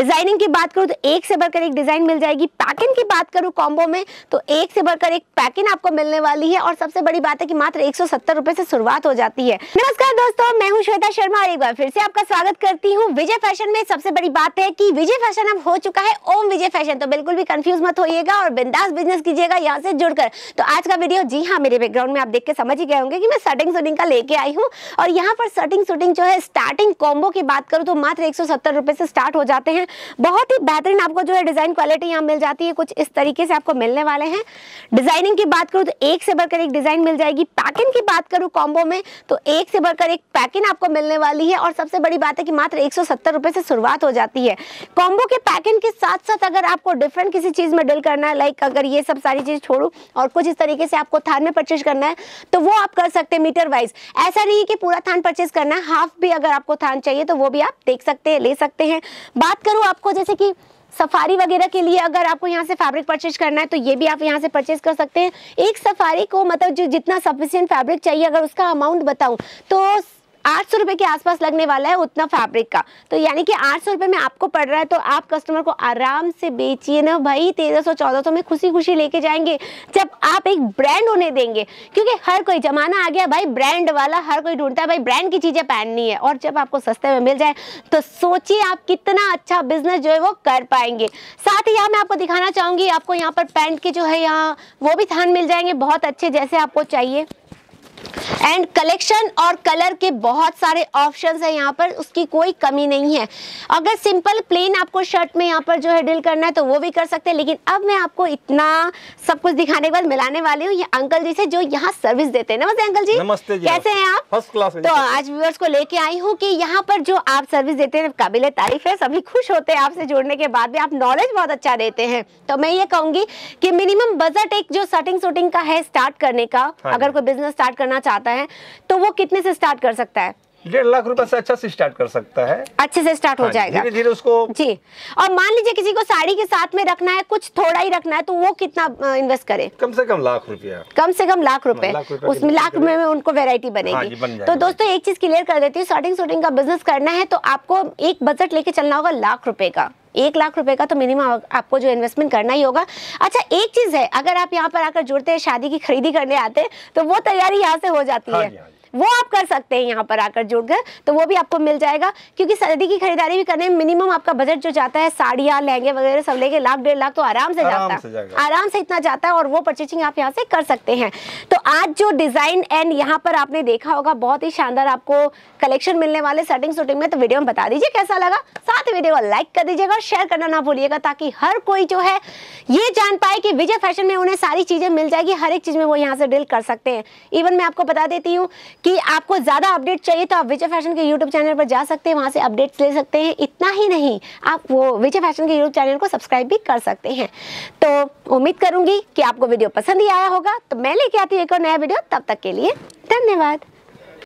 Designing की बात करूँ तो एक से बढ़कर एक डिजाइन मिल जाएगी। पैकिंग की बात करूँ कॉम्बो में तो एक से बढ़कर एक पैकिंग आपको मिलने वाली है और सबसे बड़ी बात है कि मात्र 170 रुपए से शुरुआत हो जाती है। नमस्कार दोस्तों, मैं हूं श्वेता शर्मा और एक बार फिर से आपका स्वागत करती हूं विजय फैशन में। सबसे बड़ी बात है कि विजय फैशन अब हो चुका है ओम विजय फैशन, तो बिल्कुल भी कंफ्यूज मत होइएगा और बिंदास बिजनेस कीजिएगा यहाँ से जुड़कर। तो आज का वीडियो, जी हाँ, मेरे बैकग्राउंड में आप देख के समझ ही गए होंगे कि मैं शर्टिंग शूटिंग का लेके आई हूँ। और यहाँ पर शर्टिंग शूटिंग जो है स्टार्टिंग कॉम्बो की बात करूँ तो मात्र 170 रुपए से स्टार्ट हो जाते हैं। बहुत ही बेहतरीन आपको जो है डिजाइन क्वालिटी यहाँ मिल जाती है, कुछ इस तरीके से आपको मिलने वाले हैं। डिजाइनिंग की बात करूँ तो एक से बढ़कर एक डिजाइन मिल जाएगी। पैकिंग की बात करूँ कॉम्बो में तो एक से बढ़कर एक पैकिंग आपको मिलने वाली है और सबसे बड़ी बात है कि मात्र 170 रुपए से शुरुआत हो जाती है। कॉम्बो के पैकिंग के साथ साथ अगर आपको डिफरेंट किसी चीज में डील करना है, लाइक अगर ये सब सारी चीज छोड़ू और कुछ इस तरीके से आपको थान में परचेज करना है तो वो आप कर सकते हैं मीटर वाइज। ऐसा नहीं है कि पूरा थान परचेज करना है, हाफ भी अगर आपको थान चाहिए तो वो भी आप देख सकते हैं, ले सकते हैं। बात करूँ आपको जैसे कि सफारी वगैरह के लिए अगर आपको यहाँ से फैब्रिक परचेज करना है तो ये भी आप यहाँ से परचेज कर सकते हैं। एक सफारी को मतलब जो जितना सफिशिएंट फैब्रिक चाहिए, अगर उसका अमाउंट बताऊं तो 800 रुपए के आसपास लगने वाला है उतना फैब्रिक का। तो यानी कि 800 रुपए में आपको पड़ रहा है तो आप कस्टमर को आराम से बेचिए ना भाई, 1300-1400 में खुशी खुशी लेके जाएंगे जब आप एक ब्रांड होने देंगे। क्योंकि हर कोई जमाना आ गया भाई ब्रांड वाला, हर कोई ढूंढता है भाई ब्रांड की चीजें पहननी है। और जब आपको सस्ते में मिल जाए तो सोचिए आप कितना अच्छा बिजनेस जो है वो कर पाएंगे। साथ ही यहाँ मैं आपको दिखाना चाहूंगी, आपको यहाँ पर पैंट के जो है यहाँ वो भी थान मिल जाएंगे बहुत अच्छे जैसे आपको चाहिए। एंड कलेक्शन और कलर के बहुत सारे ऑप्शंस है यहाँ पर, उसकी कोई कमी नहीं है। अगर सिंपल प्लेन आपको शर्ट में यहाँ पर जो है डील करना है तो वो भी कर सकते हैं, लेकिन अब मैं आपको इतना सब कुछ दिखाने के बाद मिलाने वाली हूँ ये अंकल जी से जो यहाँ सर्विस देते हैं। नमस्ते अंकल जी। नमस्ते जी। कैसे हैं आप? First class. तो आज व्यूअर्स को लेके आई हूँ कि यहाँ पर जो आप सर्विस देते हैं काबिले तारीफ है, सभी खुश होते हैं आपसे जुड़ने के बाद भी, आप नॉलेज बहुत अच्छा देते हैं। तो मैं ये कहूंगी कि मिनिमम बजट एक जो शर्टिंग शूटिंग का है स्टार्ट करने का, अगर कोई बिजनेस स्टार्ट करना चाहता है तो वो कितने से स्टार्ट कर सकता है? 1.5 लाख रुपए से अच्छा से स्टार्ट कर सकता है, अच्छे से स्टार्ट हो जाएगा धीरे धीरे उसको जी। और मान लीजिए किसी को साड़ी के साथ में रखना है, कुछ थोड़ा ही रखना है, तो वो कितना इन्वेस्ट करे? कम से कम लाख रुपया, कम से कम लाख रुपए। उसमें लाख में उनको वैरायटी बनेगी। तो दोस्तों एक चीज क्लियर कर देती हूँ, शर्टिंग शूटिंग का बिजनेस करना है तो आपको एक बजट लेके चलना होगा लाख रुपए का। 1 लाख रुपए का तो मिनिमम आपको जो इन्वेस्टमेंट करना ही होगा। अच्छा एक चीज है, अगर आप यहाँ पर आकर जुड़ते हैं, शादी की खरीदी करने आते हैं तो वो तैयारी यहाँ से हो जाती है, वो आप कर सकते हैं यहाँ पर आकर जुड़कर, तो वो भी आपको मिल जाएगा। क्योंकि शादी की खरीदारी भी करने में मिनिमम आपका बजट जो जाता है, साड़ियाँ लहंगे वगैरह सब लेके 1.5 लाख तो आराम से जाता है, आराम से इतना जाता है और वो परचेजिंग आप यहाँ से कर सकते हैं। तो आज जो डिजाइन एंड यहाँ पर आपने देखा होगा बहुत ही शानदार आपको कलेक्शन मिलने वाले शर्टिंग शूटिंग में, तो वीडियो में बता दीजिए कैसा लगा, साथ वीडियो को लाइक कर दीजिएगा और शेयर करना ना भूलिएगा ताकि हर कोई जो है ये जान पाए कि विजय फैशन में उन्हें सारी चीजें मिल जाएगी, हर एक चीज में वो यहाँ से डील कर सकते हैं। इवन मैं आपको बता देती हूँ कि आपको ज्यादा अपडेट चाहिए तो आप विजय फैशन के यूट्यूब चैनल पर जा सकते हैं, वहां से अपडेट्स ले सकते हैं। इतना ही नहीं, आप वो विजय फैशन के यूट्यूब चैनल को सब्सक्राइब भी कर सकते हैं। तो उम्मीद करूंगी कि आपको वीडियो पसंद ही आया होगा। तो मैं लेके आती हूँ एक और नया वीडियो, तब तक के लिए धन्यवाद।